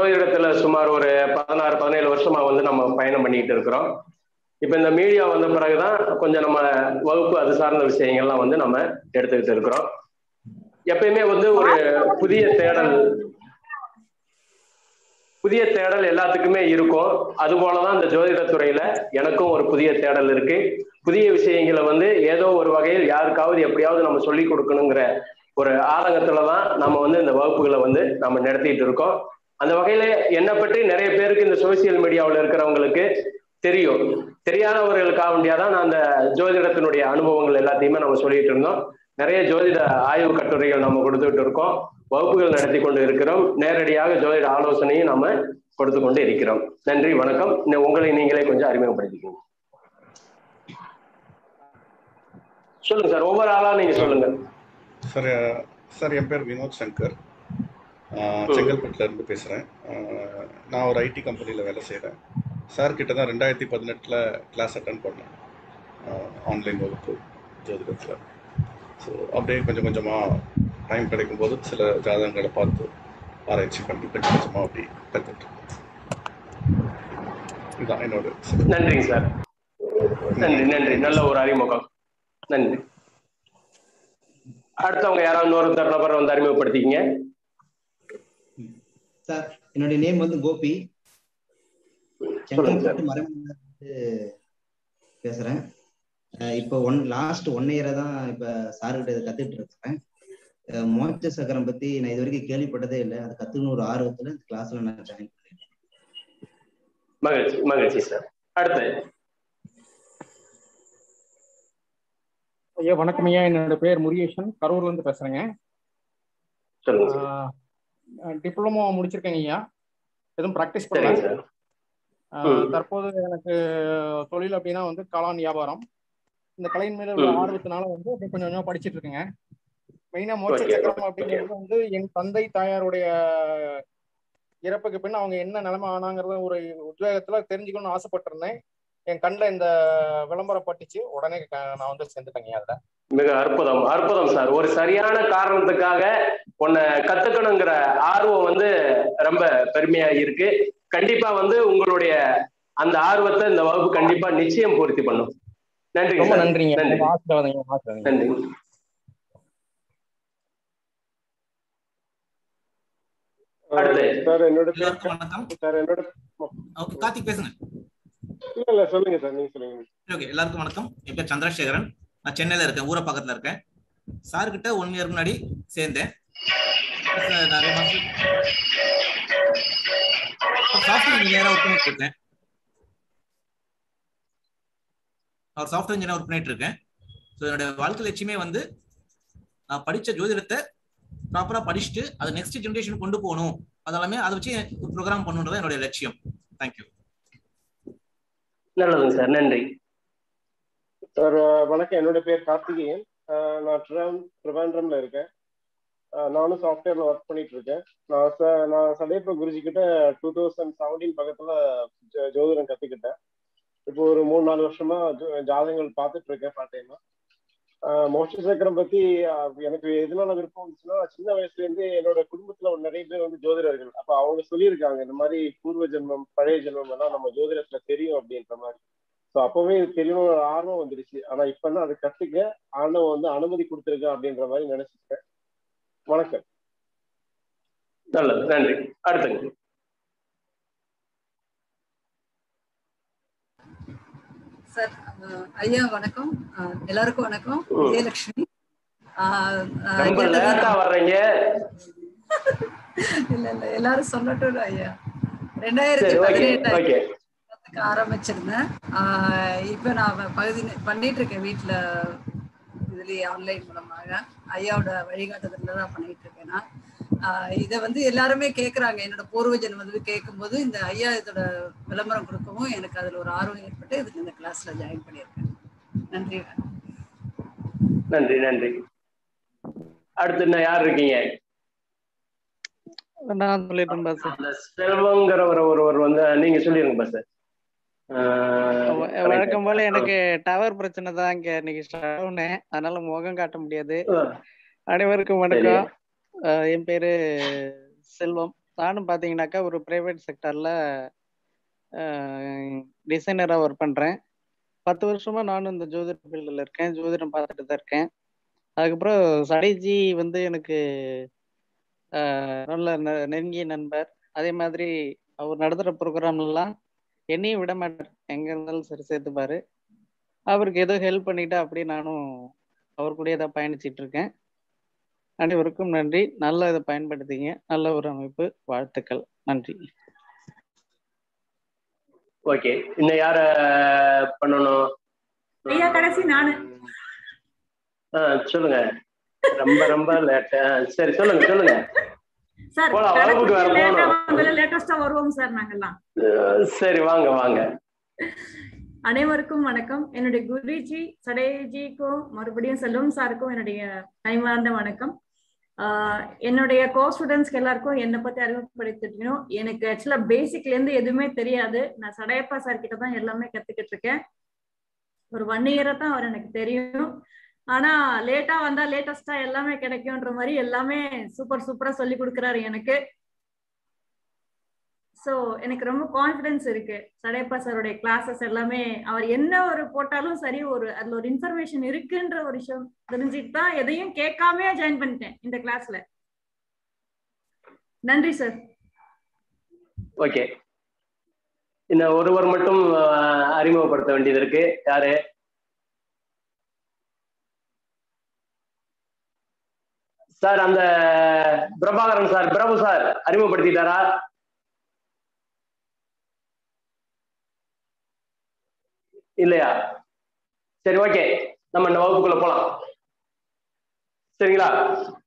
ஜோதிடத்துல சுமார் ஒரு 16-17 வருஷமா வந்து நம்ம பயணம் பண்ணிட்டு இருக்கிறோம். இப்ப இந்த மீடியா வந்த பிறகுதான் கொஞ்சம் நம்ம வகுப்பு அது சார்ந்த விஷயங்கள்லாம் வந்து நம்ம எடுத்துக்கிட்டு இருக்கிறோம். எப்பயுமே வந்து ஒரு புதிய தேடல் எல்லாத்துக்குமே இருக்கும். அது போலதான் இந்த ஜோதிட துறையில எனக்கும் ஒரு புதிய தேடல் இருக்கு. புதிய விஷயங்களை வந்து ஏதோ ஒரு வகையில் யாருக்காவது எப்படியாவது நம்ம சொல்லி கொடுக்கணுங்கிற ஒரு ஆதங்கத்துலதான் நம்ம வந்து இந்த வகுப்புகளை வந்து நம்ம நடத்திட்டு இருக்கோம். அந்த வகையில என்னை பற்றி நிறைய பேருக்கு இந்த சோசியல் மீடியாவில் இருக்கிறவங்களுக்கு தெரியும். தெரியாதவர்களுக்காக வேண்டியாதான் நான் அந்த ஜோதிடத்தினுடைய அனுபவங்கள் எல்லாத்தையுமே நம்ம சொல்லிட்டு இருந்தோம். நிறைய ஜோதிட ஆய்வு கட்டுரைகள் நம்ம கொடுத்துட்டு இருக்கோம். வகுப்புகள் நடத்தி கொண்டு இருக்கிறோம். நேரடியாக ஜோதிட ஆலோசனையும் நம்ம கொடுத்து கொண்டு இருக்கிறோம். நன்றி, வணக்கம். உங்களை நீங்களே கொஞ்சம் அறிமுகப்படுத்திக்கோங்க. சொல்லுங்க சார், ஒவ்வொரு ஆளா நீங்க சொல்லுங்க. சார் என் பேர் வினோத் சங்கர், செங்கல்பட்டுல இருந்து பேசுறேன். நான் ஒரு ஐடி கம்பெனியில் வேலை செய்கிறேன். சார் கிட்ட தான் 2018 கிளாஸ் அட்டன் பண்ணேன், ஆன்லைன் வகுப்பு ஜோதிடத்தில். ஸோ அப்படியே கொஞ்சம் கொஞ்சமாக டைம் கிடைக்கும் போது சில ஜாதகங்களை பார்த்து ஆராய்ச்சி பண்ணி கொஞ்சம் கொஞ்சமாக அப்படி கற்றுட்டு இதுதான் என்னோட. நன்றிங்க சார், நன்றி நன்றி, நல்ல ஒரு அறிமுகம், நன்றி. அடுத்தவங்க யாராவது இன்னொரு நபர் வந்து அறிமுகப்படுத்திக்கங்க. சார் என்னுடைய நேம் வந்து கோபி, செங்கல்பட்டு மறைமுக பேசுறேன். இப்போ லாஸ்ட் 1 இயரை தான் இப்ப சார்கிட்ட இதை கத்துட்டு இருக்கிறேன். மோட்ச சக்கரம் பத்தி நான் இது வரைக்கும் கேள்விப்பட்டதே இல்லை. அது கத்துக்கணும் ஒரு ஆர்வத்துல இந்த கிளாஸ்ல நான் ஜாயின் பண்ணிருக்கேன். மகிழ்ச்சி மகிழ்ச்சி சார். அடுத்து ஐயா வணக்கம் ஐயா, என்னோட பேர் முருகேசன், கரூர்ல இருந்து பேசுறேங்க. டிப்ளமோ முடிச்சிருக்கேங்க ஐயா, எதுவும் ப்ராக்டிஸ் பண்ணல. தற்போது எனக்கு தொழில் அப்படின்னா வந்து காளான் வியாபாரம். இந்த கலையின் மேல உள்ள ஆர்வத்தினால வந்து கொஞ்சம் கொஞ்சமா படிச்சுட்டு இருக்கேங்க. மெயினா மோட்ச சக்கரம் அப்படிங்கிறது வந்து என் தந்தை தாயாருடைய இறப்புக்கு பின் அவங்க என்ன நிலைமை ஆனாங்கிறத ஒரு உத்வேகத்துல தெரிஞ்சுக்கணும்னு ஆசைப்பட்டிருந்தேன். என் கண்ணில் இந்த விளம்பரம் பட்டுச்சு, உடனே நான் வந்து சேர்ந்துட்டேங்க அதுல. மிக அற்புதம் அற்புதம் சார். ஒரு சரியான காரணத்துக்காக உன்னை கத்துக்கணுங்கிற ஆர்வம் வந்து ரொம்ப பெருமையா இருக்கு. கண்டிப்பா வந்து உங்களுடைய அந்த ஆர்வத்தை இந்த வகுப்பு கண்டிப்பா நிச்சயம் பூர்த்தி பண்ணும். நன்றி, ரொம்ப நன்றிங்க. நன்றி. சார் என்னோட கார்த்திக் பேசுங்க. இல்ல சொல்லுங்க சார், நீங்க சொல்லுங்க. ஓகே, எல்லாருக்கும் வணக்கம். என் பேர் சந்திரசேகரன், நான் சென்னையில இருக்கேன், ஊர பக்கத்துல இருக்கேன். சார் கிட்ட 1 இயர் முன்னாடி சேர்ந்தேன். நிறைய மாசம் சாஃப்ட்வேர் இன்ஜினியரா ஒர்க் பண்ணிட்டு இருக்கேன். சாஃப்ட்வேர் இன்ஜினியர் ஒர்க் பண்ணிட்டு இருக்கேன். ஸோ என்னோட வாழ்க்கை லட்சியமே வந்து நான் படிச்ச ஜோதிடத்தை ப்ராப்பரா படிச்சுட்டு அதை நெக்ஸ்ட் ஜெனரேஷன் கொண்டு போகணும், அதெல்லாமே அதை வச்சு ப்ரோக்ராம் பண்ணுன்றது என்னுடைய லட்சியம். தேங்க்யூ. நல்லதுங்க சார், நன்றி சார். வணக்கம், என்னோட பேர் கார்த்திகேயன், நான் ட்ரிவாண்ட்ரம்ல இருக்கேன். நானும் சாஃப்ட்வேர்ல ஒர்க் பண்ணிட்டு இருக்கேன். நான் சதேப்ப குருஜி கிட்ட 2017 பக்கத்துல ஜோதிடம் கத்துக்கிட்டேன். இப்போ ஒரு 3-4 வருஷமா ஜாதகங்கள் பார்த்துட்டு இருக்கேன் பார்ட் டைமா. மோட்ச சக்கரம் பத்தி எனக்கு எதனால விருப்பம் வந்துச்சுன்னா, சின்ன வயசுல இருந்து என்னோட குடும்பத்துல நிறைய பேர் வந்து ஜோதிடர்கள். அப்ப அவங்க சொல்லியிருக்காங்க இந்த மாதிரி பூர்வ ஜென்மம் பழைய ஜென்மம் எல்லாம் நம்ம ஜோதிடத்துல தெரியும் அப்படின்ற மாதிரி. ஸோ அப்பவே தெரியணும் ஆர்வம் வந்துருச்சு. ஆனா இப்ப தான் அதை கத்துக்க ஆண்டவன் வந்து அனுமதி கொடுத்துருக்கேன் அப்படின்ற மாதிரி நினைச்சிருக்கேன். வணக்கம். நல்லது, நன்றி. அடுத்து சார். ஐயா வணக்கம், எல்லாருக்கும் வணக்கம். விஜயலட்சுமி. இல்ல இல்ல, எல்லாரும் சொல்லட்டும் ஐயா. 2018 ஆரம்பிச்சிருந்தேன். இப்ப நான் பகுதி பண்ணிட்டு இருக்கேன் வீட்டுல, இதுலயே ஆன்லைன் மூலமாக ஐயாவோட வழிகாட்டுதல்ல தான் பண்ணிட்டு இருக்கேன். நான் இதை வந்து எல்லாருமே கேட்குறாங்க. என்னோட பூர்வ ஜென்மம் வந்து கேட்கும்போது இந்த ஐயா இதோட விளம்பரம் கொடுக்கவும் எனக்கு அதில் ஒரு ஆர்வம் ஏற்பட்டு இதுக்கு இந்த கிளாஸ்ல ஜாயின் பண்ணியிருக்கேன். நன்றி நன்றி நன்றி. அடுத்து என்ன யார் இருக்கீங்க? நான் சொல்லிட்டேன் பாஸ். செல்வங்கிற ஒருவர் வந்து நீங்க சொல்லிருங்க பாஸ். வழக்கம் போல எனக்கு டவர் பிரச்சனை தான் இங்க இன்னைக்கு ஸ்டார்ட் ஆனேன், அதனால முகம் காட்ட முடியாது. அனைவருக்கும் வணக்கம். என் பேரு செல்வம், நானும் பார்த்தீங்கன்னாக்கா ஒரு ப்ரைவேட் செக்டரில் டிசைனராக ஒர்க் பண்ணுறேன். 10 வருஷமா நானும் இந்த ஜோதிட ஃபீல்டில் இருக்கேன். ஜோதிடம் பார்த்துட்டு தான் இருக்கேன். அதுக்கப்புறம் சடைஜி வந்து எனக்கு நல்ல நெருங்கிய நண்பர். அதே மாதிரி அவர் நடத்துகிற ப்ரோக்ராம்லாம் என்னையும் விட மாட்டார், எங்கே இருந்தாலும் சரி சேர்த்துப்பாரு. அவருக்கு ஏதோ ஹெல்ப் பண்ணிட்டு அப்படியே நானும் அவர் கூடயே தான் பயணிச்சிட்டு இருக்கேன். அனைவருக்கும் நன்றி. நல்ல இதை பயன்படுத்திங்க. நல்ல ஒரு அமைப்பு. வாழ்த்துக்கள். நன்றி. ஓகே, இன்னும் யார பண்ணணும்? ஐயா கடைசி நானு. சொல்லுங்க. ரொம்ப ரொம்ப லேட். சரி, சொல்லுங்க சார். வகுப்புக்கு வேற போகணும். லேட்டஸ்டா வருவோம் சார் நாங்கெல்லாம். சரி, வாங்க. அனைவருக்கும் வணக்கம். என்னுடைய குருஜி சடேஜிக்கும் மறுபடியும் செல்வம் சாருக்கும் என்னுடைய கைமார்ந்த வணக்கம். என்னுடைய கோ ஸ்டூடெண்ட்ஸ்க்கு எல்லாருக்கும் என்னை பத்தி அறிமுகப்படுத்திக்கணும். எனக்கு ஆக்சுவலா பேசிக்ல இருந்து எதுவுமே தெரியாது. நான் சடையப்பா சார் கிட்ட தான் எல்லாமே கத்துக்கிட்டு இருக்கேன். ஒரு 1 இயரா தான் அவர் எனக்கு தெரியும். ஆனா லேட்டா வந்தா லேட்டஸ்டா எல்லாமே கிடைக்கும்ன்ற மாதிரி எல்லாமே சூப்பரா சொல்லி கொடுக்குறாரு எனக்கு. ஸோ எனக்கு ரொம்ப கான்ஃபிடன்ஸ் இருக்கு. சடையப்பா சாருடைய கிளாஸஸ் எல்லாமே அவர் என்ன ஒரு போட்டாலும் சரி, அதுல ஒரு இன்ஃபர்மேஷன் இருக்குன்ற ஒரு விஷயம் தெரிஞ்சுட்டு தான் எதையும் கேட்காம ஜாயின் பண்ணிட்டேன் இந்த கிளாஸ்ல. நன்றி சார். ஓகே, இன்னும் ஒருவர் மட்டும் அறிமுகப்படுத்த வேண்டியது இருக்கு. யாரு? சார், அந்த பிரபாகரன் சார், பிரபு சார் அறிமுகப்படுத்திட்டாரா? இல்லையா? சரி, ஓகே, நம்ம இந்த வகுப்புக்குள்ள போலாம். சரிங்களா?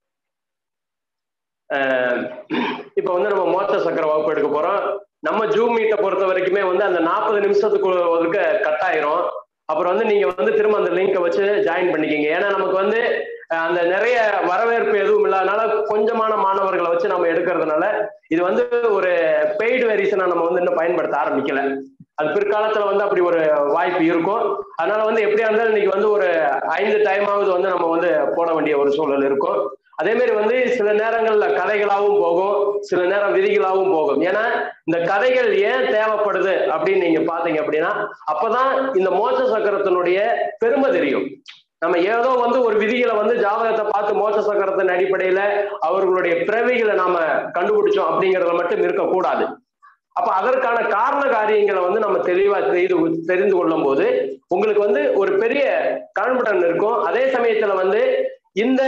இப்ப வந்து நம்ம மோட்ச சக்கர வகுப்பு எடுக்க போறோம். நம்ம ஜூம் மீட்டை பொறுத்த வரைக்குமே வந்து அந்த 40 நிமிஷத்துக்குள்ள ஒதுக்க கட் ஆயிரும். அப்புறம் வந்து நீங்க வந்து திரும்ப அந்த லிங்கை வச்சு ஜாயின் பண்ணிக்கிங்க. ஏன்னா நமக்கு வந்து அந்த நிறைய வரவேற்பு எதுவும் இல்லாதனால கொஞ்சமான மாணவர்களை வச்சு நம்ம எடுக்கிறதுனால இது வந்து ஒரு பெய்டு வெரிசனா நம்ம வந்து இன்னும் பயன்படுத்த ஆரம்பிக்கல. அது பிற்காலத்துல வந்து அப்படி ஒரு வாய்ப்பு இருக்கும். அதனால வந்து எப்படியா இருந்தாலும் இன்னைக்கு வந்து ஒரு 5 டைமாவது வந்து நம்ம வந்து போட வேண்டிய ஒரு சூழல் இருக்கும். அதே மாதிரி வந்து சில நேரங்கள்ல கதைகளாகவும் போகும், சில நேரம் விதிகளாகவும் போகும். ஏன்னா இந்த கதைகள் ஏன் தேவைப்படுது அப்படின்னு நீங்க பாத்தீங்க அப்படின்னா அப்பதான் இந்த மோட்ச சக்கரத்தினுடைய பெருமை தெரியும். நம்ம ஏதோ வந்து ஒரு விதிகளை வந்து ஜாதகத்தை பார்த்து மோட்ச சக்கரத்தின் அடிப்படையில அவர்களுடைய பிறவிகளை நாம கண்டுபிடிச்சோம் அப்படிங்கறத மட்டும் இருக்கக்கூடாது. அப்ப அதற்கான காரண காரியங்களை வந்து நம்ம தெளிவா தெரிந்து கொள்ளும் போது உங்களுக்கு வந்து ஒரு பெரிய கான்பிடன்ஸ் இருக்கும். அதே சமயத்துல வந்து இந்த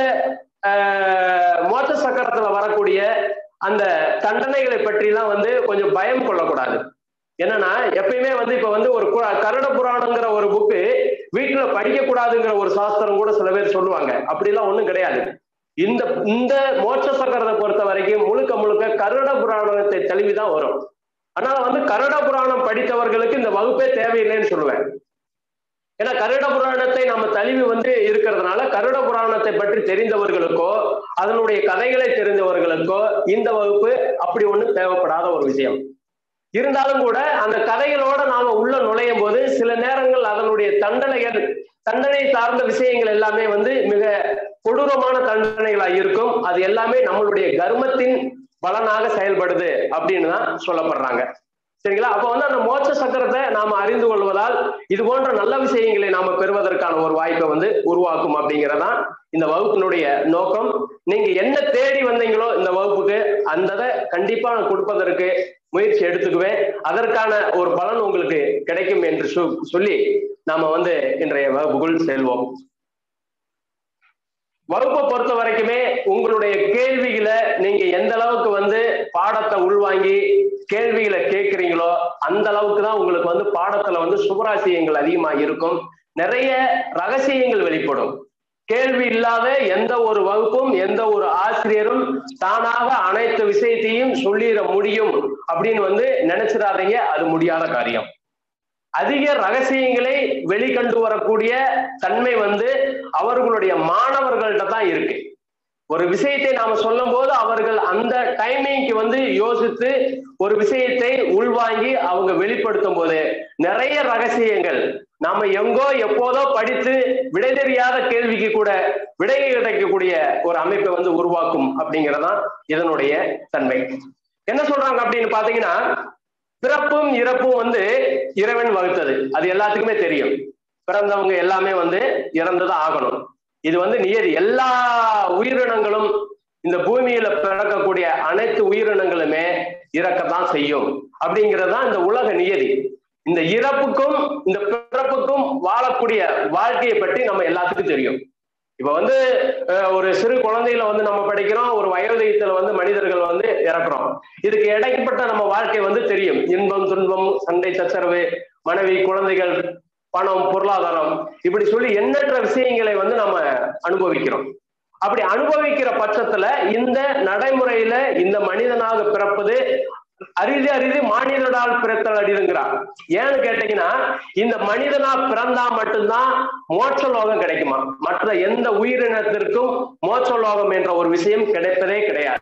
மோட்ச சக்கரத்துல வரக்கூடிய அந்த தண்டனைகளை பற்றி எல்லாம் வந்து கொஞ்சம் பயம் கொள்ளக்கூடாது. என்னன்னா எப்பயுமே வந்து இப்ப வந்து ஒரு கருட புராணங்கிற ஒரு புக்கு வீட்டுல படிக்க கூடாதுங்கிற ஒரு சாஸ்திரம் கூட சில பேர் சொல்லுவாங்க. அப்படிலாம் ஒண்ணும் கிடையாது. இந்த மோட்ச சக்கரத்தை பொறுத்த வரைக்கும் முழுக்க கருட புராணத்தை தழுவிதான் வரும். அதனால வந்து கருட புராணம் படித்தவர்களுக்கு இந்த வகுப்பே தேவையில்லைன்னு சொல்லுவேன். ஏன்னா கருட புராணத்தை நம்ம தழுவி வந்து இருக்கிறதுனால கருட புராணத்தை பற்றி தெரிந்தவர்களுக்கோ அதனுடைய கதைகளை தெரிந்தவர்களுக்கோ இந்த வகுப்பு அப்படி ஒண்ணு தேவைப்படாத ஒரு விஷயம். இருந்தாலும் கூட அந்த கதைகளோட நாம உள்ள நுழையும் போது சில நேரங்கள் அதனுடைய தண்டனை சார்ந்த விஷயங்கள் எல்லாமே வந்து மிக கொடூரமான தண்டனைகளா இருக்கும். அது எல்லாமே நம்மளுடைய கர்மத்தின் பலனாக செயல்படுது அப்படின்னு தான் சொல்லப்படுறாங்க. சரிங்களா? அப்ப வந்து அந்த மோட்ச சக்கரத்தை நாம அறிந்து கொள்வதால் இது போன்ற நல்ல விஷயங்களை நாம பெறுவதற்கான ஒரு வாய்ப்பை வந்து உருவாக்கும் அப்படிங்கிறதான் இந்த வகுப்பினுடைய நோக்கம். நீங்க என்ன தேடி வந்தீங்களோ இந்த வகுப்புக்கு அந்த கண்டிப்பா நான் கொடுப்பதற்கு முயற்சி எடுத்துக்குவேன். அதற்கான ஒரு பலன் உங்களுக்கு கிடைக்கும் என்று சொல்லி நாம வந்து இன்றைய வகுப்புக்குள் செல்வோம். வகுப்பை பொறுத்த வரைக்குமே உங்களுடைய கேள்விகளை நீங்க எந்த அளவுக்கு வந்து பாடத்தை உள்வாங்கி கேள்விகளை கேட்கிறீங்களோ அந்த அளவுக்கு தான் உங்களுக்கு வந்து பாடத்துல வந்து சுபராசியங்கள் அதிகமா இருக்கும். நிறைய ரகசியங்கள் வெளிப்படும். கேள்வி இல்லாத எந்த ஒரு வகுப்பும் எந்த ஒரு ஆசிரியரும் தானாக அனைத்து விஷயத்தையும் சொல்லிட முடியும் அப்படின்னு வந்து நினைச்சிடாதீங்க. அது முடியாத காரியம். அதிக ரகசியங்களை வெளிக்கண்டு வரக்கூடிய தன்மை வந்து அவர்களுடைய மாணவர்கள்ட்ட தான் இருக்கு. ஒரு விஷயத்தை நாம சொல்லும் போது அவர்கள் அந்த டைமிங்க்கு வந்து யோசித்து ஒரு விஷயத்தை உள்வாங்கி அவங்க வெளிப்படுத்தும் போது நிறைய ரகசியங்கள் நாம எங்கோ எப்போதோ படித்து விடை தெரியாத கேள்விக்கு கூட விடை கிடைக்கக்கூடிய ஒரு அமைப்பை வந்து உருவாக்கும் அப்படிங்கிறதான் இதனுடைய தன்மை. என்ன சொல்றாங்க அப்படின்னு பாத்தீங்கன்னா, பிறப்பும் இறப்பும் வந்து இறைவன் வகுத்தது, அது எல்லாத்துக்குமே தெரியும். பிறந்தவங்க எல்லாமே வந்து இறந்துதான் ஆகணும், இது வந்து நியதி. எல்லா உயிரினங்களும், இந்த பூமியில பிறக்கக்கூடிய அனைத்து உயிரினங்களுமே இறக்கத்தான் செய்யும் அப்படிங்கிறதுதான் இந்த உலக நியதி. இந்த இறப்புக்கும் இந்த பிறப்புக்கும் வாழக்கூடிய வாழ்க்கையை பற்றி நம்ம எல்லாத்துக்கும் தெரியும். இப்ப வந்து ஒரு சிறு குழந்தையில வந்து நம்ம படிக்கிறோம், ஒரு வயோதிகத்துல வந்து மனிதர்கள் வந்து இறக்குறோம். இதுக்கு இடைப்பட்ட நம்ம வாழ்க்கை வந்து தெரியும். இன்பம், துன்பம், சண்டை, சச்சரவு, மனைவி, குழந்தைகள், பணம், பொருளாதாரம், இப்படி சொல்லி எண்ணற்ற விஷயங்களை வந்து நம்ம அனுபவிக்கிறோம். அப்படி அனுபவிக்கிற பட்சத்துல இந்த நடைமுறையில இந்த மனிதனாக பிறப்பது அரிது அரிது, மானிடனால் பிறத்தல் அரிதுங்கிறார். ஏன்னு கேட்டீங்கன்னா, இந்த மனிதனா பிறந்தா மட்டும்தான் மோட்ச லோகம் கிடைக்குமா, மற்ற எந்த உயிரினத்திற்கும் மோட்ச லோகம் என்ற ஒரு விஷயம் கிடைப்பதே கிடையாது.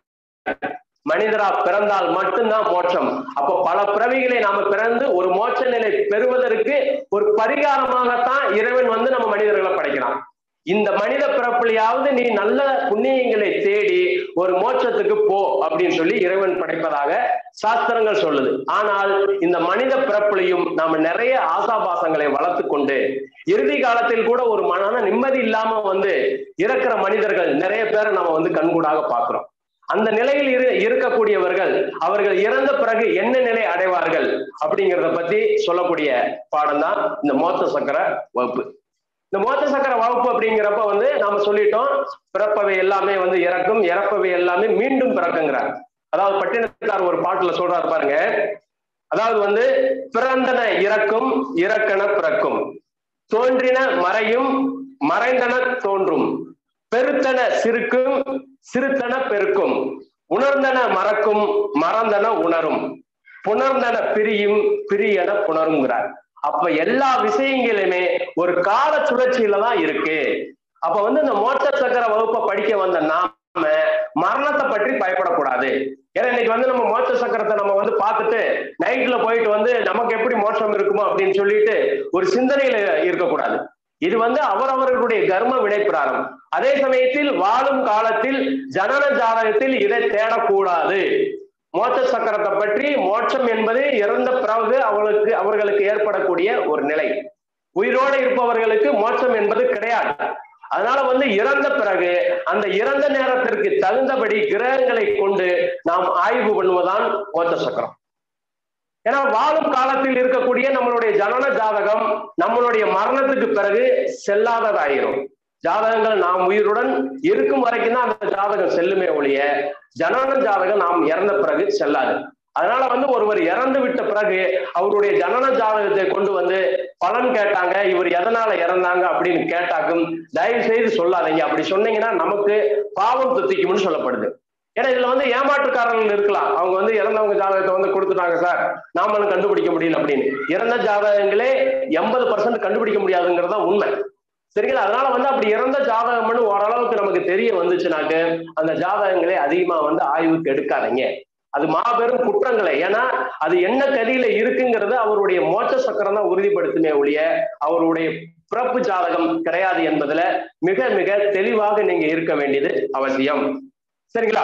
மனிதரா பிறந்தால் மட்டும்தான் மோட்சம். அப்போ பல பிறவிகளை நாம பிறந்து ஒரு மோட்ச நிலை பெறுவதற்கு ஒரு பரிகாரமாகத்தான் இறைவன் வந்து நம்ம மனிதர்களை படைக்கிறான். இந்த மனித பிறப்புலையாவது நீ நல்ல புண்ணியங்களை தேடி ஒரு மோட்சத்துக்கு போ அப்படின்னு சொல்லி இறைவன் படைப்பதாக சாஸ்திரங்கள் சொல்லுது. ஆனால் இந்த மனித பிறப்புலையும் நாம நிறைய ஆசாபாசங்களை வளர்த்து கொண்டு இறுதி காலத்தில் கூட ஒரு மன நிம்மதி இல்லாம வந்து இறக்கிற மனிதர்கள் நிறைய பேரை நம்ம வந்து கண்கூடாக பார்க்கிறோம். அந்த நிலையில் இருக்கக்கூடியவர்கள் அவர்கள் இறந்த பிறகு என்ன நிலை அடைவார்கள் அப்படிங்கிறத பத்தி சொல்லக்கூடிய பாடம் தான் இந்த மோட்ச சக்கர வகுப்பு. இந்த மோட்ச சக்கர வகுப்பு அப்படிங்கிறப்ப வந்து நாம சொல்லிட்டோம், பிறப்பவை எல்லாமே வந்து இறக்கும், இறப்பவை எல்லாமே மீண்டும் பிறக்குங்கிறார். அதாவது பட்டினத்தார் ஒரு பாட்டுல சொல்றாரு பாருங்க, அதாவது வந்து பிறந்தன இறக்கும், இறக்கன பிறக்கும், தோன்றின மறையும், மறைந்தன தோன்றும், பெருத்தன சிறுக்கும், சிறுத்தன பெருக்கும், உணர்ந்தன மறக்கும், மறந்தன உணரும், புணர்ந்தன பிரியும், பிரியன புணருங்கிறார். அப்ப எல்லா விஷயங்களுமே ஒரு கால சுழற்சியில தான் இருக்கு. அப்ப வந்து இந்த மோட்ச சக்கர வகுப்பை படிக்க வந்த நாம மரணத்தை பற்றி பயப்படக்கூடாது. ஏன்னா இன்னைக்கு வந்து நம்ம மோட்ச சக்கரத்தை நம்ம வந்து பார்த்துட்டு நைட்ல போயிட்டு வந்து நமக்கு எப்படி மோட்சம் இருக்குமோ அப்படின்னு சொல்லிட்டு ஒரு சிந்தனையில இருக்கக்கூடாது. இது வந்து அவரவர்களுடைய கர்ம வினைப்பிராரம். அதே சமயத்தில் வாழும் காலத்தில் ஜனன ஜாதகத்தில் இதை தேடக்கூடாது. மோட்ச சக்கரத்தை பற்றி, மோட்சம் என்பது இறந்த பிறகு அவர்களுக்கு ஏற்படக்கூடிய ஒரு நிலை. உயிரோடு இருப்பவர்களுக்கு மோட்சம் என்பது கிடையாது. அதனால வந்து இறந்த பிறகு அந்த இறந்த நேரத்திற்கு தகுந்தபடி கிரகங்களை கொண்டு நாம் ஆய்வு பண்ணுவதுதான் மோட்ச சக்கரம். ஏன்னா வாழும் காலத்தில் இருக்கக்கூடிய நம்மளுடைய ஜனன ஜாதகம் நம்மளுடைய மரணத்துக்கு பிறகு செல்லாததாயிரும். ஜாதகங்கள் நாம் உயிருடன் இருக்கும் வரைக்கும் தான் அந்த ஜாதகம் செல்லுமே ஒழிய ஜனன ஜாதகம் நாம் இறந்த பிறகு செல்லாது. அதனால வந்து ஒருவர் இறந்து விட்ட பிறகு அவருடைய ஜனன ஜாதகத்தை கொண்டு வந்து பலன் கேட்டாங்க, இவர் எதனால இறந்தாங்க அப்படின்னு கேட்டாக்கும் தயவு செய்து சொல்லாதீங்க. அப்படி சொன்னீங்கன்னா நமக்கு பாவம் துத்திக்கும்னு சொல்லப்படுது. ஏன்னா இதுல வந்து ஏமாற்றுக்காரர்கள் இருக்கலாம். அவங்க வந்து இறந்தவங்க ஜாதகத்தை வந்து கொடுத்துட்டாங்க சார், நாமளும் கண்டுபிடிக்க முடியல அப்படின்னு. இறந்த ஜாதகங்களே 80% கண்டுபிடிக்க முடியாதுங்கிறதா உண்மை. சரிங்களா? அதனால வந்து அப்படி இறந்த ஜாதகம்னு ஓரளவுக்கு நமக்கு தெரிய வந்துச்சுனாக்க அந்த ஜாதகங்களே அதிகமா வந்து ஆய்வுக்கு எடுக்காதீங்க. அது மாபெரும் குற்றங்களை. ஏன்னா அது என்ன கதியில இருக்குங்கிறது அவருடைய மோட்ச சக்கரம் தான் உறுதிப்படுத்துமே ஒழிய அவருடைய பிறப்பு ஜாதகம் கிடையாது என்பதுல மிக மிக தெளிவாக நீங்க இருக்க வேண்டியது அவசியம். சரிங்களா?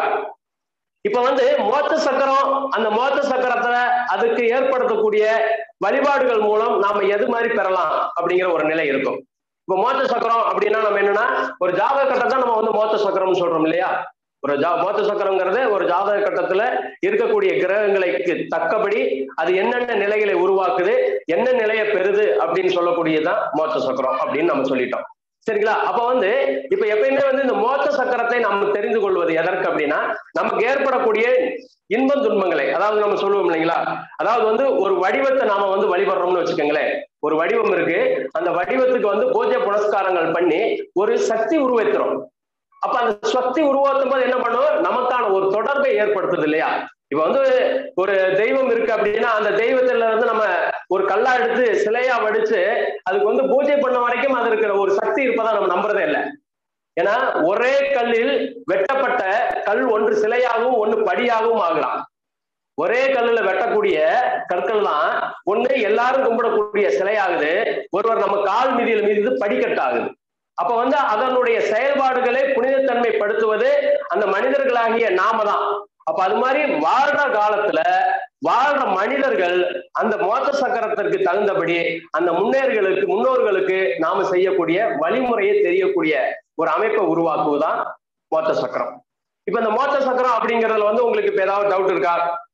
இப்ப வந்து மோட்ச சக்கரம், அந்த மோட்ச சக்கரத்தை அதுக்கு ஏற்படுத்தக்கூடிய வழிபாடுகள் மூலம் நாம எது மாதிரி பெறலாம் அப்படிங்கிற ஒரு நிலை இருக்கும். இப்ப மோட்ச சக்கரம் அப்படின்னா நம்ம என்னன்னா, ஒரு ஜாதக கட்டத்தை நம்ம வந்து மோட்ச சக்கரம்னு சொல்றோம் இல்லையா? ஒரு மோட்ச சக்கரங்கிறது ஒரு ஜாதக கட்டத்துல இருக்கக்கூடிய கிரகங்களுக்கு தக்கபடி அது என்னென்ன நிலைகளை உருவாக்குது, என்ன நிலையை பெறுது அப்படின்னு சொல்லக்கூடியதுதான் மோட்ச சக்கரம் அப்படின்னு நம்ம சொல்லிட்டோம். சரிங்களா? அப்ப வந்து இப்ப எப்பயுமே வந்து இந்த மோட்ச சக்கரத்தை நம்ம தெரிந்து கொள்வது எதற்கு அப்படின்னா, நமக்கு ஏற்படக்கூடிய இன்பம் துன்பங்களை, அதாவது நம்ம சொல்லுவோம் இல்லைங்களா, அதாவது வந்து ஒரு வடிவத்தை நாம வந்து வழிபடுறோம்னு வச்சுக்கோங்களேன். ஒரு வடிவம் இருக்கு, அந்த வடிவத்துக்கு வந்து பூஜை புனஸ்காரங்கள் பண்ணி ஒரு சக்தி உருவாக்குறோம். அப்ப அந்த சக்தி உருவாக்கும் போது என்ன பண்ணும், நமக்கான ஒரு தொடர்பை ஏற்படுத்துது இல்லையா? இப்ப வந்து ஒரு தெய்வம் இருக்கு அப்படின்னா அந்த தெய்வத்துல இருந்து நம்ம ஒரு கல்லா எடுத்து சிலையா வடிச்சு அதுக்கு வந்து பூஜை பண்ண வரைக்கும் அது இருக்கிற ஒரு சக்தி இருப்பதா நம்ம நம்புறதே இல்லை. ஏன்னா ஒரே கல்லில் வெட்டப்பட்ட கல் ஒன்று சிலையாகவும் ஒன்று படியாகவும் ஆகலாம். ஒரே கல்லுல வெட்டக்கூடிய கற்கள் தான் ஒண்ணு எல்லாரும் கும்பிடக்கூடிய சிலையாகுது, ஒருவர் நம்ம கால் மீதியில் மீது படிக்கட்டாகுது. அப்ப வந்து அதனுடைய செயல்பாடுகளை புனிதத்தன்மைப்படுத்துவது அந்த மனிதர்களாகிய நாம தான். அப்ப அது மாதிரி வாழ்ற காலத்துல வாழ்ற மனிதர்கள் அந்த மோட்ச சக்கரத்திற்கு தகுந்தபடி அந்த முன்னோர்களுக்கு நாம செய்யக்கூடிய வழிமுறையை தெரியக்கூடிய ஒரு அமைப்பை உருவாக்குவதுதான் மோட்ச சக்கரம். இப்ப இந்த மோட்ச சக்கரம் அப்படிங்கறதுல வந்து உங்களுக்கு இப்ப ஏதாவது டவுட் இருக்கா?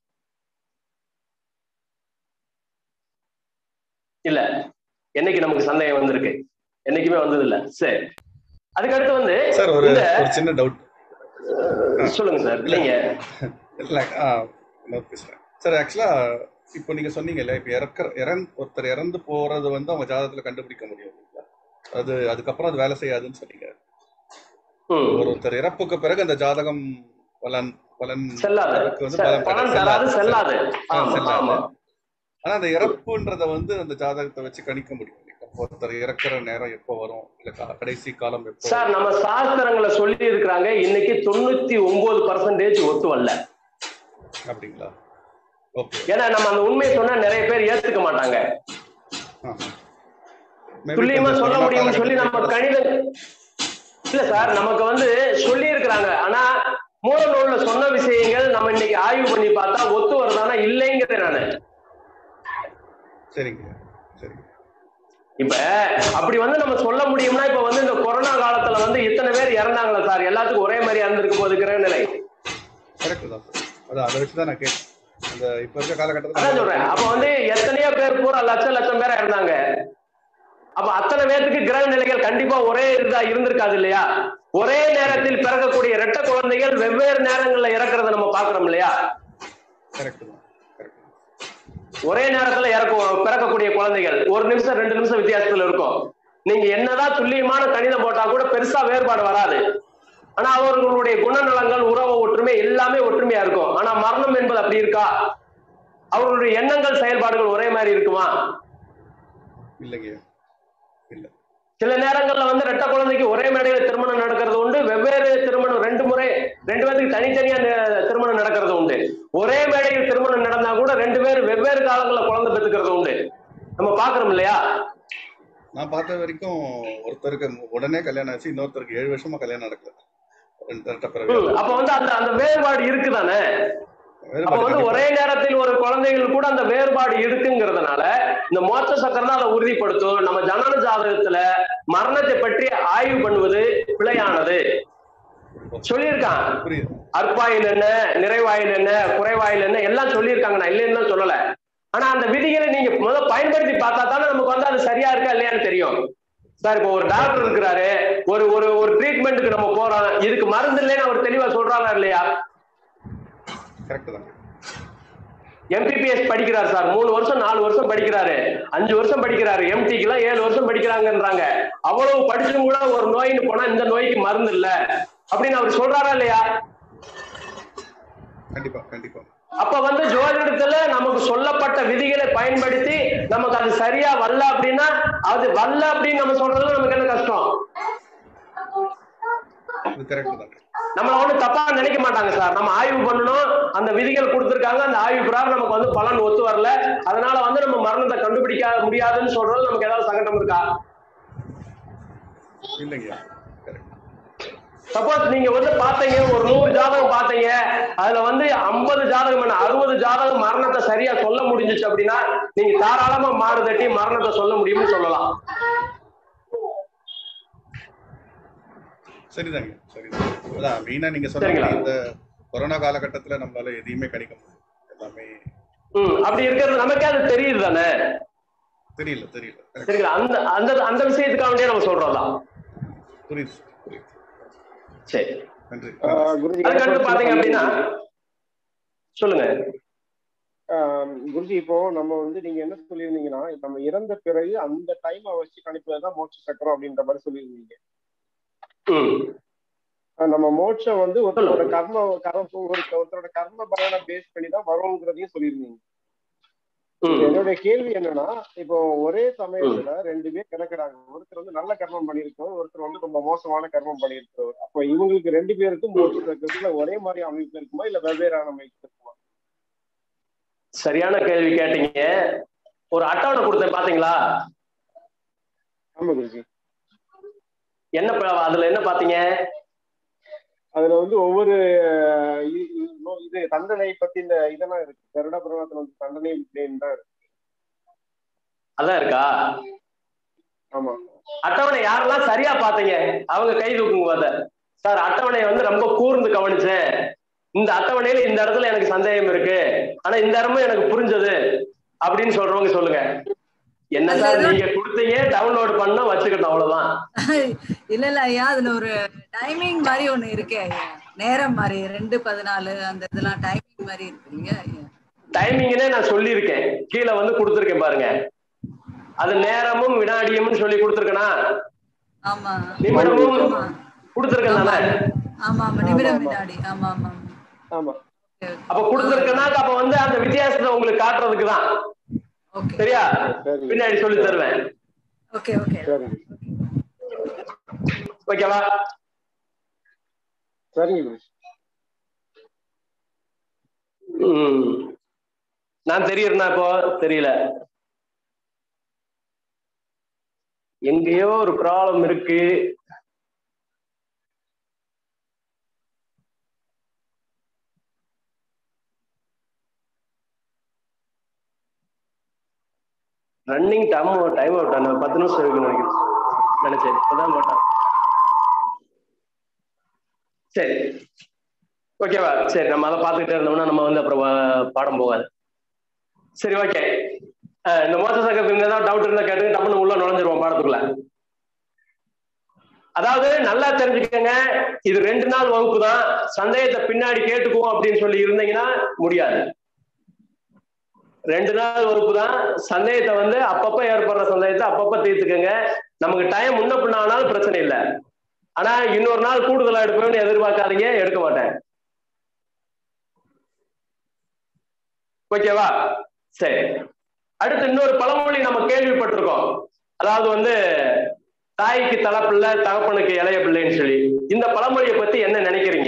இல்ல, என்னைக்கு நமக்கு சந்தேகம் வந்திருக்கு? என்னைக்குமே வந்தது இல்ல. சரி, அதுக்கடுத்து வந்து சார் ஒரு சின்ன டவுட். சொல்லுங்க சார். நீங்க பேசுறேன் சார். ஆக்சுவலா இப்போ நீங்க சொன்னீங்கல்ல, இப்ப ஒருத்தர் இறந்து போறது வந்து அவங்க ஜாதகத்துல கண்டுபிடிக்க முடியும், அதுக்கப்புறம் அது வேலை செய்யாதுன்னு சொன்னீங்க. ஒருத்தர் இறப்புக்கு பிறகு அந்த ஜாதகம் பலன் செல்லாது. ஆனா அந்த இறப்புன்றத வந்து அந்த ஜாதகத்தை வச்சு கணிக்க முடியும். ஒருத்தர் இறக்குற நேரம் எப்போ வரும், இல்ல கடைசி காலம் எப்போ? சார் நம்ம சாஸ்திரங்களை சொல்லி இருக்கிறாங்க, இன்னைக்கு 99% ஒத்து வரல. அப்படிங்களா? ஏன்னா நம்ம அந்த உண்மையை சொன்னா நிறைய பேர் ஏத்துக்க மாட்டாங்க. துல்லியமா சொல்ல முடியும்னு சொல்லி நம்ம கணிதம் இல்ல சார், நமக்கு வந்து சொல்லி இருக்கிறாங்க. ஆனா மூல நூல்ல சொன்ன விஷயங்கள் நம்ம இன்னைக்கு ஆய்வு பண்ணி பார்த்தா ஒத்து வருதானா இல்லைங்கிறேன் நானு. சரிங்க சரி. இப்ப அப்படி வந்து நம்ம சொல்ல முடியும்னா, இப்ப வந்து இந்த கொரோனா காலத்துல வந்து இத்தனை பேர் இறந்தாங்களா சார்? எல்லாத்துக்கும் ஒரே மாதிரி இறந்துருக்கு போதுக்கிற நிலை. அதை வச்சுதான் நான் கேட்டேன். அந்த இப்ப இருக்க காலகட்டத்துல சொல்றேன். அப்ப வந்து எத்தனையோ பேர் பூரா லட்சம் பேரா இருந்தாங்க. அப்ப அத்தனை பேருக்கு கிரக நிலைகள் கண்டிப்பா ஒரே இதா இருந்திருக்காது இல்லையா? ஒரே நேரத்தில் பிறக்கக்கூடிய இரட்டை குழந்தைகள் வெவ்வேறு நேரங்கள்ல இறக்குறத நம்ம பாக்குறோம் இல்லையா? ஒரே நேரத்துல பிறக்கக்கூடிய குழந்தைகள் 1 நிமிஷம் 2 நிமிஷம் வித்தியாசத்துல இருக்கும். நீங்க என்னதான் துல்லியமான கணிதம் போட்டா கூட பெருசா வேறுபாடு வராது. ஆனா அவர்களுடைய குணநலங்கள், உறவு, ஒற்றுமை எல்லாமே ஒற்றுமையா இருக்கும். ஆனா மரணம் என்பது அப்படி இருக்கா? அவர்களுடைய எண்ணங்கள், செயல்பாடுகள் ஒரே மாதிரி இருக்குமா? இல்லைங்க. சில நேரங்கள்ல வந்து ரெட்ட குழந்தைக்கு ஒரே மேடையில திருமணம் நடக்கிறது உண்டு. வெவ்வேறு திருமணம் 2 பேருக்கு தனித்தனியா திருமணம் நடக்கிறது உண்டு. ஒரே மேடையில் திருமணம் நடந்தா கூட 2 பேர் வெவ்வேறு காலங்களில் குழந்தை பெற்றுக்கிறது உண்டு. நம்ம பாக்குறோம் இல்லையா? நான் பார்த்த வரைக்கும் ஒருத்தருக்கு உடனே கல்யாணம் ஆச்சு, இன்னொருத்தருக்கு 7 வருஷமா கல்யாணம் நடக்கல. அப்ப வந்து அந்த வேறுபாடு இருக்குதானே? அப்ப வந்து ஒரே நேரத்தில் ஒரு குழந்தைகள் கூட அந்த வேறுபாடு இருக்குங்கிறதுனால இந்த மோட்ச சக்கரம் தான் அதை உறுதிப்படுத்தும். நம்ம ஜனன ஜாதகத்துல மரணத்தை பற்றி ஆய்வு பண்ணுவது பிழையானது சொல்லியிருக்கான். அற்பாயில் என்ன, நிறைவாயில் என்ன, குறைவாயில் என்ன எல்லாம் சொல்லியிருக்காங்க. நான் இல்லைன்னு தான் சொல்லல. ஆனா அந்த விதிகளை நீங்க முதல்ல பயன்படுத்தி பார்த்தா தானே நமக்கு வந்து அது சரியா இருக்கா இல்லையான்னு தெரியும். சார் இப்போ ஒரு டாக்டர் இருக்கிறாரு, ஒரு ட்ரீட்மெண்ட்டுக்கு நம்ம போறோம், இதுக்கு மருந்து இல்லைன்னு அவர் தெளிவா சொல்றாங்க இல்லையா? எம்பிபிஎஸ் படிக்கிறார் சார், 3 வருஷம் 4 வருஷம் படிக்கிறாரு, 5 வருஷம் படிக்கிறாரு, எம்டிக்கு எல்லாம் 7 வருஷம் படிக்கிறாங்கன்றாங்க. அவ்வளவு படிச்சும் கூட ஒரு நோயின்னு போனா இந்த நோய்க்கு மருந்து இல்ல அப்படின்னு அவர் சொல்றாரா இல்லையா? கண்டிப்பா கண்டிப்பா. அப்ப வந்து ஜோதிடத்துல நமக்கு சொல்லப்பட்ட விதிகளை பயன்படுத்தி நமக்கு அது சரியா வரல அப்படின்னா, அது வரல அப்படின்னு நம்ம சொல்றதுல நமக்கு என்ன கஷ்டம்? நம்மள ஒண்ணு தப்பா நினைக்க மாட்டாங்க சார். நம்ம ஆய்வு பண்ணணும், அந்த விதிகள் கொடுத்திருக்காங்க, அந்த ஆய்வு பிரகாரம் நமக்கு வந்து பலன் ஒத்து வரல, அதனால வந்து நம்ம மரணத்தை கண்டுபிடிக்க முடியாதுன்னு சொல்றது நமக்கு ஏதாவது சங்கடம் இருக்கா? இல்லைங்க. சப்போஸ் நீங்க வந்து பாத்தீங்க, ஒரு 100 ஜாதகம் பாத்தீங்க, அதுல வந்து 50 ஜாதகம் என்ன 60 ஜாதகம் மரணத்தை சரியா சொல்ல முடிஞ்சிச்சு அப்படின்னா நீங்க தாராளமா மாறு தட்டி மரணத்தை சொல்ல முடியும்னு சொல்லலாம். சரிதாங்க சரிதாங்க. அதான் மெயினா நீங்க சொன்னீங்க, இந்த கொரோனா காலகட்டத்துல நம்மளால எதையுமே கணிக்க முடியும் எல்லாமே. அப்படி இருக்கிறது நமக்கே அது தெரியுது தானே? தெரியல சரிங்களா? அந்த விஷயத்துக்காக வேண்டிய நம்ம சொல்றோம்தான். புரியுது. சரி, அதுக்கடுத்து பாத்தீங்க அப்படின்னா சொல்லுங்க குருஜி. இப்போ நம்ம வந்து நீங்க என்ன சொல்லியிருந்தீங்கன்னா, நம்ம இறந்த பிறகு அந்த டைம் வச்சு கணிப்பதுதான் மோட்ச சக்கரம் அப்படின்ற மாதிரி சொல்லியிருந்தீங்க. நம்ம மோட்சம் வந்து ஒருத்தரோட கர்ம பலனை பேஸ் பண்ணி தான் வருங்கிறதையும் சொல்லியிருந்தீங்க. என்னுடைய கேள்வி என்னன்னா, இப்போ ஒரே சமயத்துல 2 பேர் கிடக்குறாங்க. ஒருத்தர் வந்து நல்ல கர்மம் பண்ணியிருக்கோம், ஒருத்தர் வந்து ரொம்ப மோசமான கர்மம் பண்ணியிருக்கோம். அப்போ இவங்களுக்கு 2 பேருக்கும் மோட்ச சக்கரத்துல ஒரே மாதிரி அமைப்பு இருக்குமா இல்ல வெவ்வேறான அமைப்பு இருக்குமா? சரியான கேள்வி கேட்டீங்க. ஒரு அட்டவணை கொடுத்தேன் பாத்தீங்களா? ஆமா குருஜி. என்ன அதுல என்ன பாத்தீங்க? அதுல வந்து ஒவ்வொரு இது தண்டனை பத்தி இந்த இதெல்லாம் இருக்கு. கருடா புராணத்துல வந்து தண்டனை தான் இருக்கு. அதான் இருக்கா? ஆமா. அட்டவணை யாரெல்லாம் சரியா பாத்தீங்க அவங்க கை தூக்குங்க பாத்த. சார் அட்டவணையை வந்து ரொம்ப கூர்ந்து கவனிச்சேன், இந்த அட்டவணையில இந்த இடத்துல எனக்கு சந்தேகம் இருக்கு, ஆனா இந்த இடமும் எனக்கு புரிஞ்சது அப்படின்னு சொல்றவங்க சொல்லுங்க. என்ன சார் நீங்க கொடுத்தீங்க, டவுன்லோட் பண்ண வச்சுக்கிட்டோம் அவ்வளவுதான். இல்ல இல்ல ஐயா, அதுல ஒரு டைமிங் மாதிரி ஒண்ணு இருக்கு ஐயா, நேரம் மாதிரி 2:14 அந்த இதெல்லாம் டைமிங் மாதிரி இருக்கு இல்லையா ஐயா? டைமிங்னே நான் சொல்லியிருக்கேன், கீழே வந்து கொடுத்துருக்கேன் பாருங்க. அது நேரமும் வினாடியும் சொல்லி கொடுத்துருக்கேனா? ஆமா. நிமிடமும் கொடுத்துருக்கேன் தானே? ஆமா ஆமா, நிமிடம் வினாடி. ஆமா ஆமா ஆமா. அப்ப கொடுத்துருக்கேன்னா அப்ப வந்து அந்த வித்தியாசத்தை உங்களுக்கு காட்டுறதுக்கு தான். சரியா? பின்னாடி சொல்லி தருவேன். ஓகே ஓகே ஓகேவா? சரிங்க. நான் தெரியுறேன்னா இப்போ தெரியல, எங்கேயோ ஒரு ப்ராப்ளம் இருக்கு. ரன்னிங் டைம் அவுட் 10 நிமிஷம் இருக்குன்னு நினைச்சேன், இப்பதான் போட்டேன். சரி ஓகேவா? சரி, நம்ம அதை பார்த்துக்கிட்டே இருந்தோம்னா நம்ம வந்து அப்புறம் பாடம் போகாது. சரி ஓகே, இந்த மோச சக்கரத்துக்கு ஏதாவது டவுட் இருந்தா கேட்டு டப்புன்னு உள்ள நுழைஞ்சிருவோம் பாடத்துக்குள்ள. அதாவது நல்லா தெரிஞ்சுக்கங்க, இது 2 நாள் வகுப்பு தான், சந்தேகத்தை பின்னாடி கேட்டுக்குவோம் அப்படின்னு சொல்லி இருந்தீங்கன்னா முடியாது. 2 நாள் வகுப்பு தான், சந்தேகத்தை வந்து அப்பப்ப ஏற்படுற சந்தேகத்தை அப்பப்ப தீர்த்துக்கங்க. நமக்கு டைம் முன்ன பின்ன ஆனாலும் பிரச்சனை இல்லை, ஆனா இன்னொரு நாள் கூடுதலா எடுப்பேன்னு எதிர்பார்க்காதீங்க, எடுக்க மாட்டேன். ஓகேவா? சரி, அடுத்து இன்னொரு பழமொழி நம்ம கேள்விப்பட்டிருக்கோம், அதாவது வந்து தாய்க்கு தலைப்பிள்ளை தகப்பனுக்கு இளைய பிள்ளைன்னு சொல்லி. இந்த பழமொழியை பத்தி என்ன நினைக்கிறீங்க?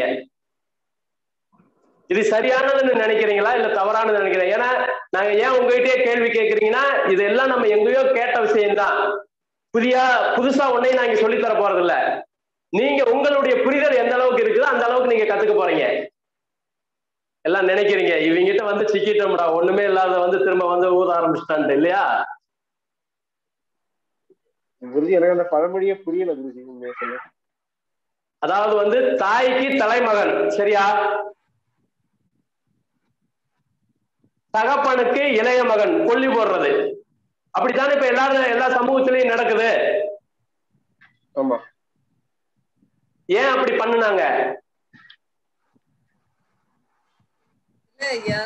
இது சரியானதுன்னு நினைக்கிறீங்களா இல்ல தவறானது நினைக்கிறீங்க? ஏன்னா நாங்க ஏன் உங்ககிட்டயே கேள்வி கேட்கறீங்கன்னா, இதெல்லாம் நம்ம எங்கேயோ கேட்ட விஷயம்தான், புதுசா ஒன்னையும் நான் இங்க சொல்லித்தர போறது இல்ல. நீங்க உங்களுடைய புரிதல் எந்த அளவுக்கு இருக்குதோ அந்த அளவுக்கு நீங்க கத்துக்க போறீங்க. எல்லாம் நினைக்கிறீங்க இவங்கிட்ட வந்து சிக்கிட்டோம்டா, ஒண்ணுமே இல்லாத வந்து திரும்ப வந்து ஊத ஆரம்பிச்சுட்டான்ட்டு, இல்லையா? குருஜி எனக்கு அந்த பழமொழியே புரியல குருஜி. அதாவது வந்து தாய்க்கு தலைமகன், சரியா? தகப்பனுக்கு இளைய மகன் கொல்லி போடுறது, அப்படித்தானே இப்ப எல்லா சமூகத்திலையும் நடக்குது. ஆமா. ஏன் அப்படி பண்ணுனாங்க? ஐயா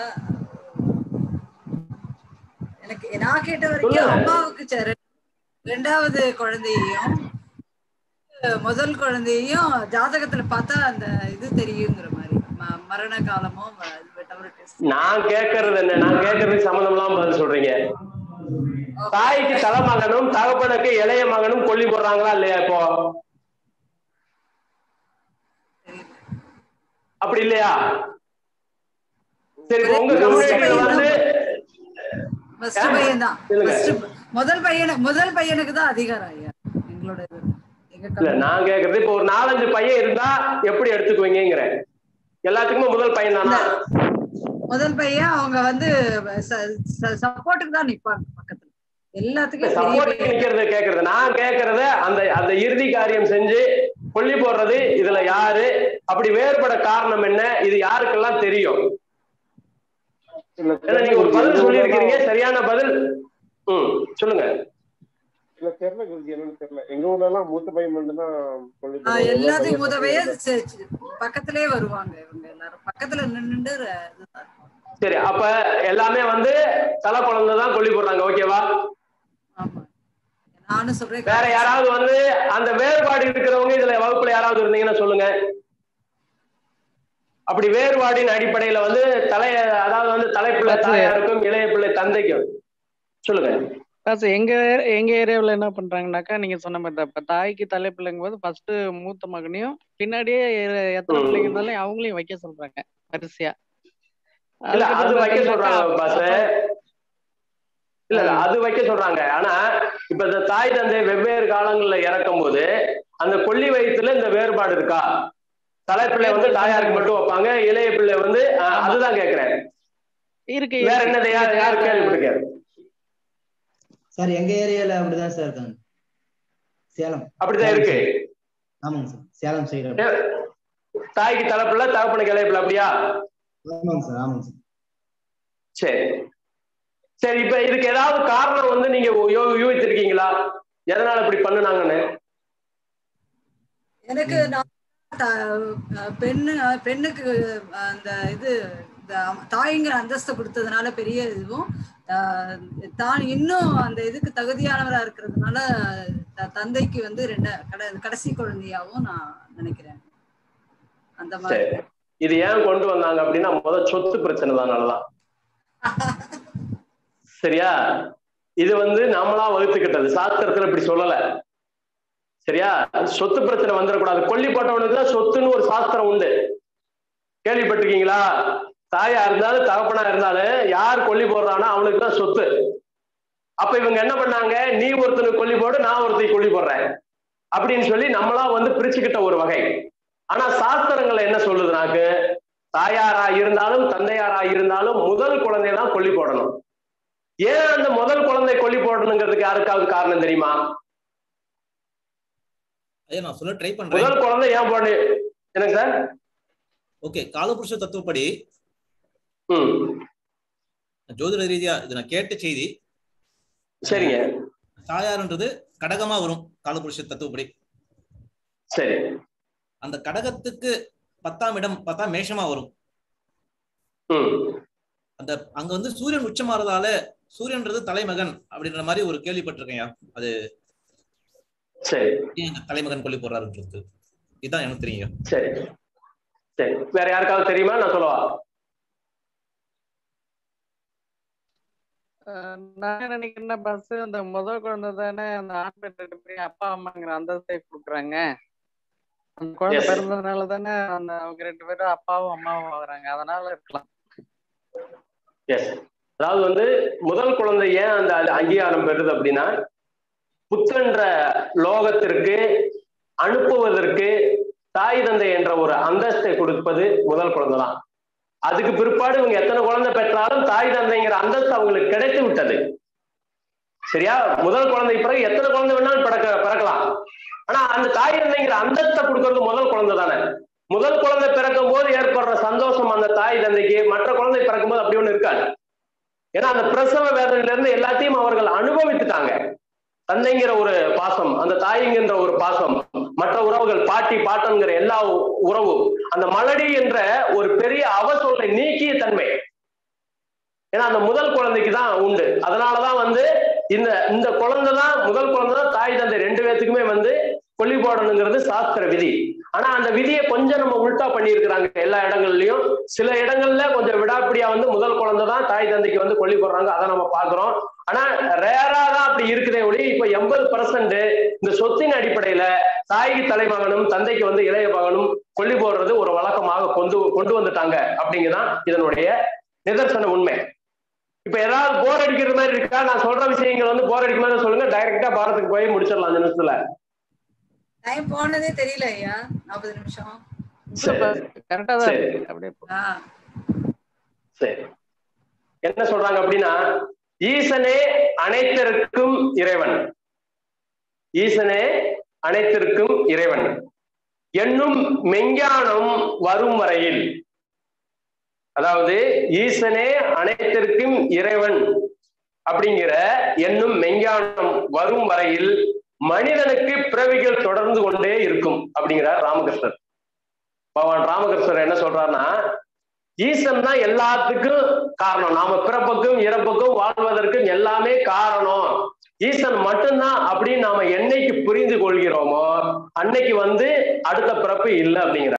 எனக்கு நான் கேட்ட வரைக்கும் அம்மாவுக்கு 2வது குழந்தையையும் முதல் குழந்தையையும் ஜாதகத்துல பார்த்தா அந்த இது தெரியுங்கிற மாதிரி, மரண காலமும். நான் கேட்கறது என்ன, நான் கேட்கறதுக்கு சம்மந்தம் இல்லாம பதில் சொல்றீங்க. தாய்க்கு தலைமகனும் தகப்பனுக்கு இளைய மகனும் கொல்லி போடுறாங்களா இல்லையா? இப்போ அப்படி இல்லையா? சரி, உங்க கம்யூனிட்டியில வந்து முதல் பையனுக்கு தான் அதிகாரம் ஐயா எங்களோட. இல்ல நான் கேக்குறது, இப்போ ஒரு 4-5 பையன் இருந்தா எப்படி எடுத்துக்குவீங்கிற? எல்லாத்துக்குமே முதல் பையன் தானா? முதல் பையன் அவங்க வந்து சப்போர்ட்டுக்கு தான் நிப்பாங்க பக்கத்துல, எல்லாத்துக்கும் சப்போர்ட்டுக்கு நிக்கிறது கேக்குறது. நான் கேக்குறது அந்த இறுதி காரியம் செஞ்சு கொல்லி போடுறது, இதுல யாரு, அப்படி வேறுபட காரணம் என்ன, இது யாருக்கெல்லாம் தெரியும்? நீங்க ஒரு பதில் சொல்லி இருக்கீங்க, சரியான பதில் சொல்லுங்க. இல்ல தெரியல குருஜி, என்னன்னு தெரியல. எங்க ஊர்ல எல்லாம் மூத்த பையன் மட்டும் தான் எல்லாத்தையும் மூத்த பையன் பக்கத்திலே வருவாங்க, இவங்க எல்லாரும் பக்கத்துல நின்று. சரி, அப்ப எல்லாமே வந்து தலை குழந்தைதான் கொல்லி போடுறாங்க, ஓகேவா? நானும் சொல்றேன். வேற யாராவது வந்து அந்த வேறுபாடு இருக்கிறவங்க இதுல வகுப்புல யாராவது இருந்தீங்கன்னா சொல்லுங்க. அப்படி வேறுபாடின் அடிப்படையில வந்து அதாவது வந்து தலைப்பிள்ளை தாயாருக்கும் இளைய பிள்ளை தந்தைக்கும் சொல்லுங்க. எங்க ஏரியாவில் என்ன பண்றாங்கன்னாக்கா, நீங்க சொன்ன மாதிரி தான், இப்ப தாய்க்கு தலைப்பிள்ளைங்கும் போது ஃபர்ஸ்ட் மூத்த மகனையும் பின்னாடியே எத்தனை பிள்ளைங்க இருந்தாலும் அவங்களையும் வைக்க சொல்றாங்க வரிசையா. இல்ல அது வைக்க சொல்றாங்க பாஸ், இல்ல அது வைக்க சொல்றாங்க. ஆனா இப்ப இந்த தாய் தந்தை வெவ்வேறு காலங்கள்ல இறக்கும் போது அந்த கொல்லி வயசுல இந்த வேறுபாடு இருக்கா? தலைப்பிள்ளை வந்து தாயாருக்கு மட்டும் வைப்பாங்க, இளைய பிள்ளை வந்து அதுதான் கேக்குறேன். வேற என்னது யாரு கேள்விப்பட்டிருக்காரு சார்? எங்க ஏரியால அப்படிதான் சார் இருக்காங்க. சேலம் அப்படிதான் இருக்கு. ஆமாங்க சார், சேலம் சைடு தாய்க்கு தலைப்பிள்ளை, தகப்பனுக்கு இளைய பிள்ளை, அப்படியா? ஆமாங்க சார், ஆமாங்க சார். சரி சரி, இப்ப இதுக்கு ஏதாவது காரணம் வந்து நீங்க யூகிச்சிருக்கீங்களா, எதனால இப்படி பண்ணுனாங்கன்னு? எனக்கு பெண்ணுக்கு அந்த இது தாய்ங்கிற அந்தஸ்தை கொடுத்ததுனால பெரிய இதுவும், தான் இன்னும் அந்த இதுக்கு தகுதியானவரா இருக்கிறதுனால தந்தைக்கு வந்து கடைசி குழந்தையாவும் நான் நினைக்கிறேன். அந்த மாதிரி இது ஏன் கொண்டு வந்தாங்க அப்படின்னா, முதல் சொத்து பிரச்சனை தான். நல்லதான், சரியா? இது வந்து நம்மளா வகுத்துக்கிட்டது, சாஸ்திரத்துல இப்படி சொல்லல, சரியா? சொத்து பிரச்சனை வந்துடக்கூடாது. கொல்லி போட்டவனுக்கு தான் சொத்துன்னு ஒரு சாஸ்திரம் உண்டு, கேள்விப்பட்டிருக்கீங்களா? தாயா இருந்தாலும் தகப்பனா இருந்தாலும் யார் கொல்லி போடுறானோ அவனுக்கு தான் சொத்து. அப்ப இவங்க என்ன பண்ணாங்க, நீ ஒருத்தனுக்கு கொல்லி போடு, நான் ஒருத்தருக்கு கொல்லி போடுறேன் அப்படின்னு சொல்லி நம்மளா வந்து பிரிச்சுக்கிட்ட ஒரு வகை. ஆனா சாஸ்திரங்களை என்ன சொல்லுதுனாக்கு, தாயாரா இருந்தாலும் தந்தையாரா இருந்தாலும் முதல் குழந்தை தான் கொல்லி போடணும். ஏன் அந்த முதல் குழந்தை கொல்லி போடணுங்கிறதுக்கு யாருக்காவது காரணம் தெரியுமா? நான் சொல்ல ட்ரை பண்றேன். முதல் குழந்தை ஏன் போடு எனக்கு சார்? ஓகே, காலபுருஷ தத்துவப்படி ஜோதிட ரீதியா இது நான் கேட்ட செய்தி. சரிங்க. தாயார்ன்றது கடகமா வரும் காலபுருஷ தத்துவப்படி. சரி. அந்த கடகத்துக்கு 10ஆம் இடம் பார்த்தா மேஷமா வரும். அந்த அங்க வந்து சூரியன் உச்சமாறதால சூரியன்றது தலைமகன் அப்படின்ற மாதிரி ஒரு கேள்விப்பட்டிருக்கேன். அது சரி, தலைமகன் கொல்லி போடுறாருன்றது இதுதான் எனக்கு தெரியும். சரி சரி, வேற யாருக்காவது தெரியுமா? நான் சொல்லவா? நான் நினைக்கிறேன் பஸ் அந்த முதல் குழந்தை தானே அந்த ஆண் அப்பா அம்மாங்கிற அந்தஸ்தை கொடுக்குறாங்க. அந்த குழந்தை பிறந்ததுனால தானே அந்த அவங்க 2 பேரும் அப்பாவும் அம்மாவும் ஆகுறாங்க, அதனால இருக்கலாம். அதாவது வந்து முதல் குழந்தை ஏன் அந்த அங்கீகாரம் பெறுது அப்படின்னா, புத்தன்ற லோகத்திற்கு அனுப்புவதற்கு தாய் தந்தை என்ற ஒரு அந்தஸ்தை கொடுப்பது முதல் குழந்தை தான். அதுக்கு பிற்பாடு இவங்க எத்தனை குழந்தை பெற்றாலும் தாய் தந்தைங்கிற அந்தஸ்து அவங்களுக்கு கிடைத்து விட்டது, சரியா? முதல் குழந்தை பிறகு எத்தனை குழந்தை வேணாலும் பிறக்கலாம். ஆனா அந்த தாய் தந்தைங்கிற அந்தஸ்தை கொடுக்கறது முதல் குழந்தை தானே. முதல் குழந்தை பிறக்கும் போது ஏற்படுற சந்தோஷம் அந்த தாய் தந்தைக்கு மற்ற குழந்தை பிறக்கும் போது அப்படி ஒண்ணு இருக்காது. ஏன்னா அந்த பிரசவ வேதனையில இருந்து எல்லாத்தையும் அவர்கள் அனுபவித்துட்டாங்க. தந்தைங்கிற ஒரு பாசம், அந்த தாய்ங்கிற ஒரு பாசம், மற்ற உறவுகள், பாட்டி பாட்டன்கிற எல்லா உறவு, அந்த மலடி என்ற ஒரு பெரிய அவசொல்லை நீக்கிய தன்மை ஏன்னா அந்த முதல் குழந்தைக்கு தான் உண்டு. அதனாலதான் வந்து இந்த குழந்தை தான் முதல் குழந்தை தான் தாய் தந்தை 2 பேத்துக்குமே வந்து கொல்லி போடணுங்கிறது சாஸ்திர விதி. ஆனா அந்த விதியை கொஞ்சம் நம்ம உல்டா பண்ணியிருக்கிறாங்க எல்லா இடங்கள்லயும். சில இடங்கள்ல கொஞ்சம் விடாப்பிடியா வந்து முதல் குழந்தை தான் தாய் தந்தைக்கு வந்து கொல்லி போடுறாங்க, அதை நம்ம பாக்குறோம். ஆனா ரேரா தான் அப்படி இருக்குதே ஒளி. இப்ப 80% இந்த சொத்தின் அடிப்படையில தாய்க்கு தலைமகனும் தந்தைக்கு வந்து இளைய மகனும் கொல்லி போடுறது ஒரு வழக்கமாக கொண்டு வந்துட்டாங்க அப்படிங்கதான் இதனுடைய நிதர்சன உண்மை. இப்ப ஏதாவது போர் அடிக்கிற மாதிரி இருக்கா? நான் சொல்ற விஷயங்கள் வந்து போர் அடிக்க மாதிரி சொல்லுங்க, டைரக்டா பாரத்துக்கு போய் முடிச்சிடலாம் 5 நிமிஷத்துல. டைம் போனதே தெரியல ஐயா. 40 நிமிஷம். சரி, என்ன சொல்றாங்க அப்படின்னா, ஈசனே அனைத்திற்கும் இறைவன், ஈசனே அனைத்திற்கும் இறைவன் என்னும் மெஞ்ஞானம் வரும் வரையில், அதாவது ஈசனே அனைத்திற்கும் இறைவன் அப்படிங்கிற என்னும் மெஞ்ஞானம் வரும் வரையில் மனிதனுக்கு பிறவிகள் தொடர்ந்து கொண்டே இருக்கும் அப்படிங்கிறார் ராமகிருஷ்ணர். பகவான் ராமகிருஷ்ணர் என்ன சொல்றாருன்னா, ஈசன் தான் எல்லாத்துக்கும் காரணம், நாம பிறப்புக்கும் இறப்புக்கும் வாழ்வதற்கும் எல்லாமே காரணம் ஈசன் மட்டும்தான் அப்படின்னு நாம என்னைக்கு புரிந்து கொள்கிறோமோ அன்னைக்கு வந்து அடுத்த பிறப்பு இல்லை அப்படிங்கிற